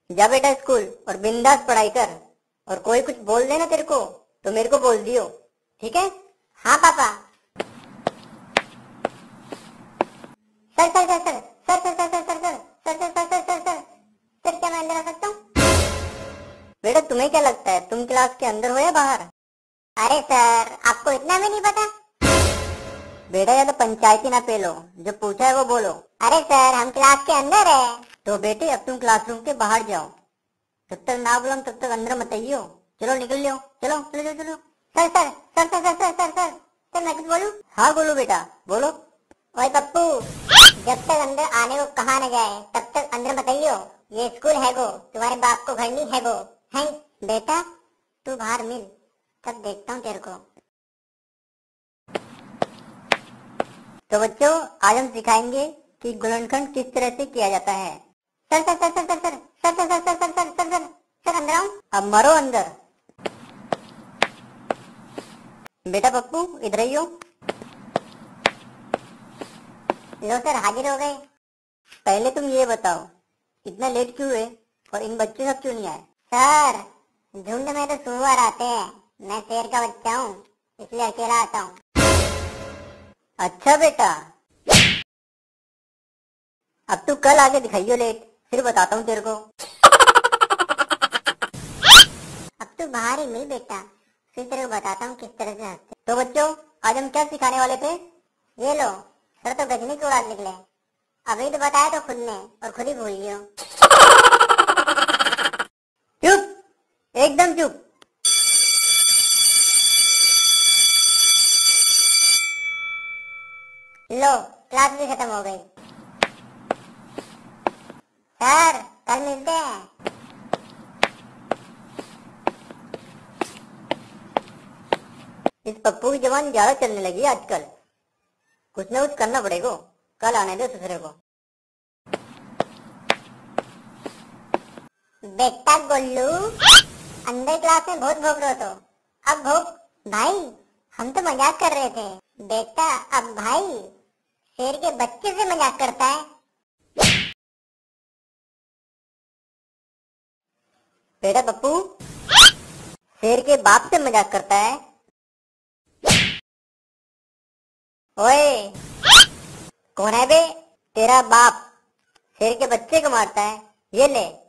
जा बेटा स्कूल और बिंदास पढ़ाई कर, और कोई कुछ बोल देना तेरे को तो मेरे को बोल दियो, ठीक है? हाँ पापा। Sir sir sir sir sir sir sir sir sir sir sir sir sir sir sir sir क्या मैं अंदर आ सकता हूँ? बेटा तुम्हें क्या लगता है तुम क्लास के अंदर हो या बाहर? अरे सर आपको इतना भी नहीं पता? बेटा या तो पंचायती ना पेलो, जो पूछा है वो बोलो। अरे सर हम क्लास के अंदर है। तो बेटे अब तुम क्लासरूम के बाहर जाओ, जब तक ना बोलो तब तक अंदर मत आइयो। चलो निकल लो, चलो चलो चलो चलो। Sir sir sir sir sir sir sir sir sir मैं कुछ बोलूं? हाँ बोलो बेटा बोलो। ओए पप्पू, जब तक अंदर आने को कहा न जाए तब तक अंदर मत आइयो। ये स्कूल है गो, तुम्हारे बाप को घर नहीं है गो। है बेटा तू बाहर मिल, तब देखता हूँ तेरे को। तो बच्चों आज हम सिखाएंगे कि गुणनखंड किस तरह से किया जाता है। Sir sir sir sir sir sir sir sir sir sir sir sir sir sir अंदर आऊं? अब मरो अंदर। बेटा पप्पू इधर आइयो। लो सर हाजिर हो गए। पहले तुम ये बताओ इतना लेट क्यों हुए और इन बच्चों सब क्यों नहीं आए? सर झुंड में तो सुअर आते हैं, मैं शेर का बच्चा हूँ इसलिए अकेला आता हूँ। अच्छा बेटा, अब तू कल आके दिखाइयो लेट, फिर बताता हूँ तेरे को। अब तू बाहर ही मिल बेटा, फिर तेरे को बताता हूँ किस तरह से हंसते। तो बच्चों आज हम क्या सिखाने वाले थे? ये लो सर तो गजनी की उड़ान निकले। अभी तो बताया तो खुद ने और खुद ही भूल गए। चुप, एकदम चुप। लो क्लास भी खत्म हो गई। सर कल मिलते हैं। इस पप्पू की जबान ज्यादा चलने लगी है आजकल, कुछ न कुछ करना पड़ेगा। कल आने दो दूसरे को। बेटा गोल्लू, अंदर क्लास में बहुत भोग रहे तो अब भोग। भाई हम तो मजाक कर रहे थे। बेटा अब भाई शेर के बच्चे से मजाक करता है। बेटा पप्पू शेर के बाप से मजाक करता है। ओए कौन है बे? तेरा बाप शेर के बच्चे को मारता है, ये ले।